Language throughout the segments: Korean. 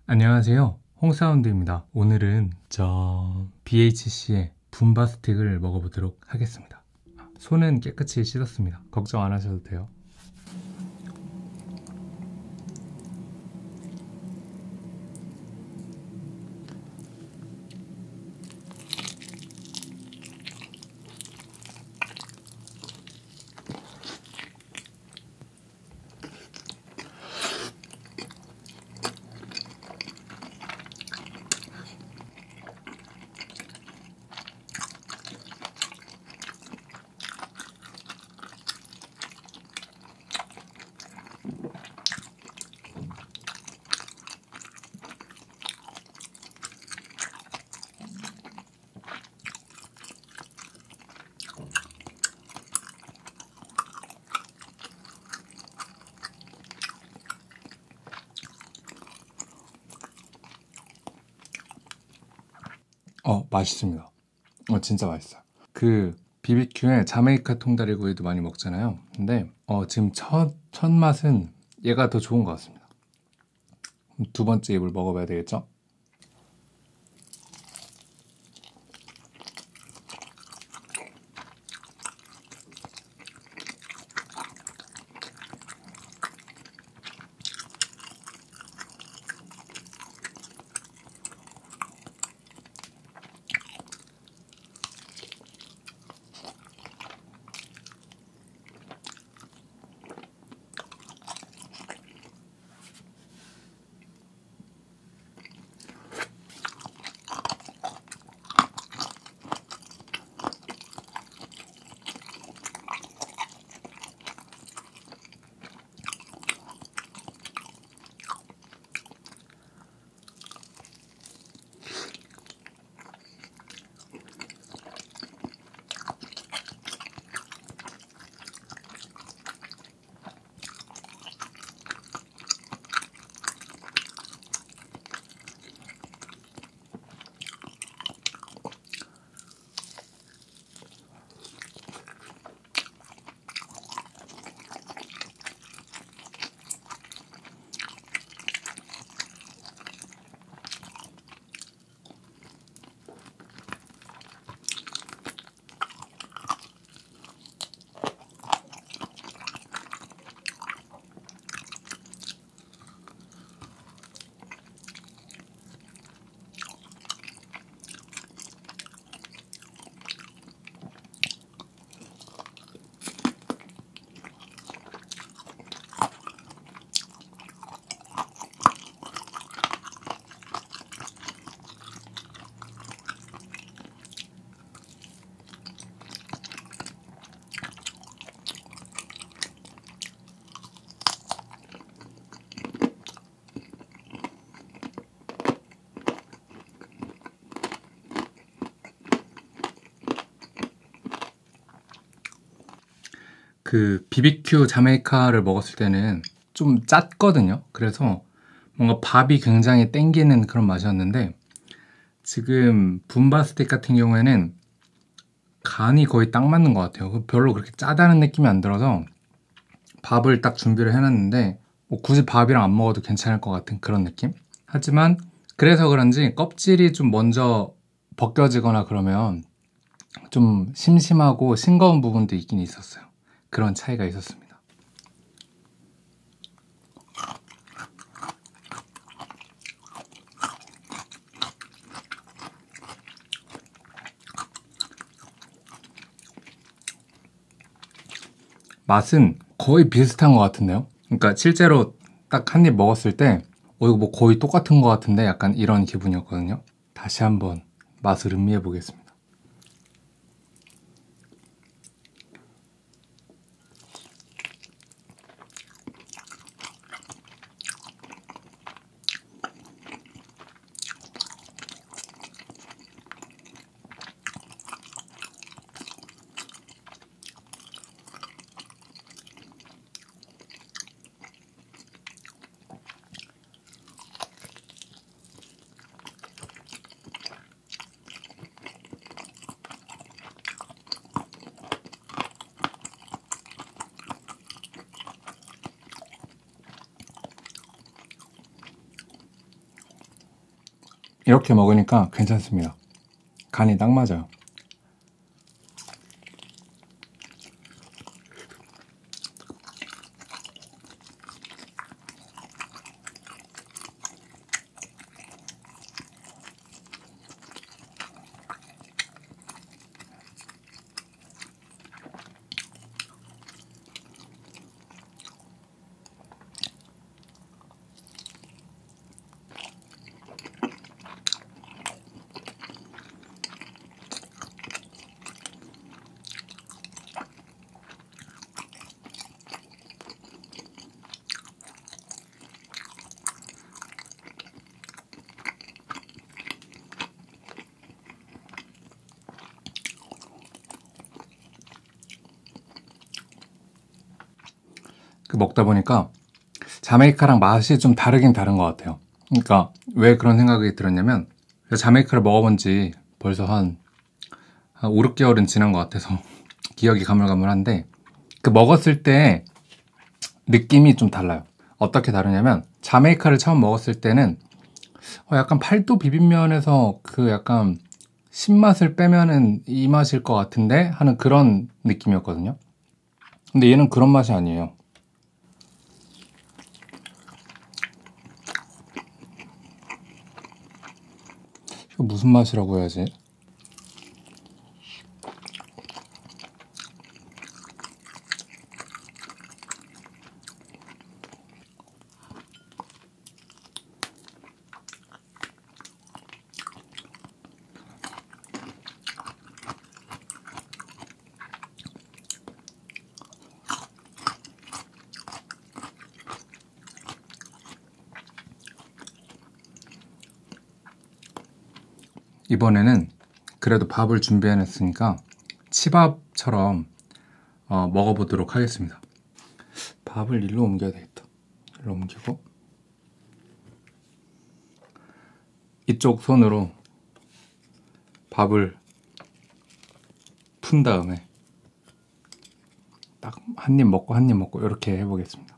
안녕하세요. 홍사운드입니다. 오늘은 BHC의 붐바 스틱을 먹어보도록 하겠습니다. 손은 깨끗이 씻었습니다. 걱정 안 하셔도 돼요. 맛있습니다. 진짜 맛있어요. 그 BBQ에 자메이카 통다리구이도 많이 먹잖아요. 근데 지금 첫 맛은 얘가 더 좋은 것 같습니다. 두 번째 입을 먹어봐야 되겠죠? 그 BBQ 자메이카를 먹었을 때는 좀 짰거든요. 그래서 뭔가 밥이 굉장히 땡기는 그런 맛이었는데 지금 붐바 스틱 같은 경우에는 간이 거의 딱 맞는 것 같아요. 별로 그렇게 짜다는 느낌이 안 들어서 밥을 딱 준비를 해놨는데 뭐 굳이 밥이랑 안 먹어도 괜찮을 것 같은 그런 느낌? 하지만 그래서 그런지 껍질이 좀 먼저 벗겨지거나 그러면 좀 심심하고 싱거운 부분도 있긴 있었어요. 그런 차이가 있었습니다. 맛은 거의 비슷한 것 같은데요? 그러니까 실제로 딱 한 입 먹었을 때 이거 뭐 거의 똑같은 것 같은데 약간 이런 기분이었거든요. 다시 한번 맛을 음미해 보겠습니다. 이렇게 먹으니까 괜찮습니다. 간이 딱 맞아요. 먹다 보니까 자메이카랑 맛이 좀 다르긴 다른 것 같아요. 그러니까 왜 그런 생각이 들었냐면 자메이카를 먹어본 지 벌써 한 5, 6개월은 지난 것 같아서 기억이 가물가물한데 그 먹었을 때 느낌이 좀 달라요. 어떻게 다르냐면 자메이카를 처음 먹었을 때는 약간 팔도 비빔면에서 그 약간 신맛을 빼면은 이 맛일 것 같은데 하는 그런 느낌이었거든요. 근데 얘는 그런 맛이 아니에요. 이거 무슨 맛이라고 해야지? 이번에는 그래도 밥을 준비해냈으니까 치밥처럼 먹어보도록 하겠습니다. 밥을 일로 옮겨야 되겠다. 일로 옮기고 이쪽 손으로 밥을 푼 다음에 딱 한 입 먹고 한 입 먹고 이렇게 해보겠습니다.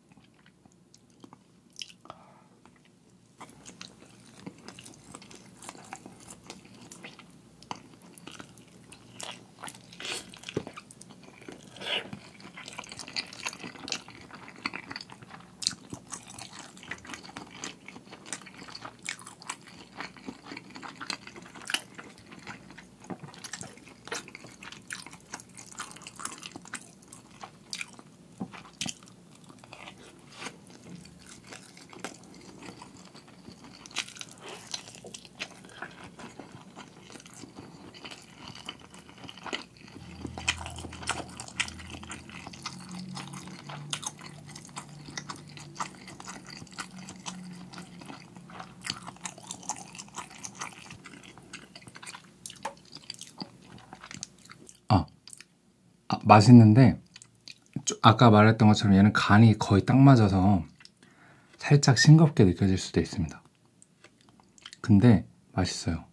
맛있는데 아까 말했던 것처럼 얘는 간이 거의 딱 맞아서 살짝 싱겁게 느껴질 수도 있습니다. 근데 맛있어요.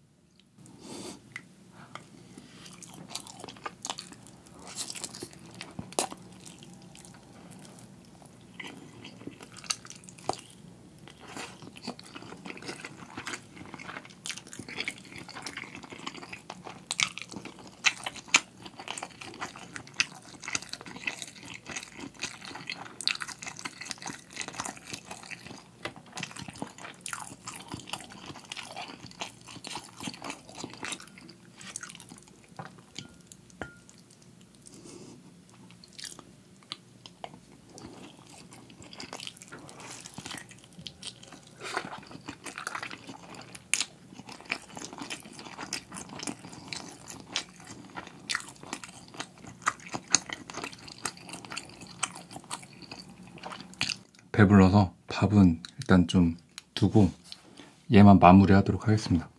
배불러서 밥은 일단 좀 두고 얘만 마무리하도록 하겠습니다.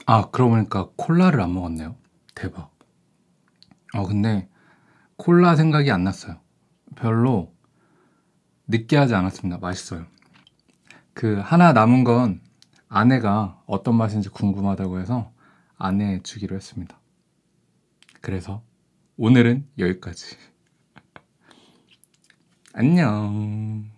아, 그러고 보니까 콜라를 안 먹었네요. 대박. 근데 콜라 생각이 안 났어요. 별로 느끼하지 않았습니다. 맛있어요. 그 하나 남은 건 아내가 어떤 맛인지 궁금하다고 해서 아내 주기로 했습니다. 그래서 오늘은 여기까지. 안녕.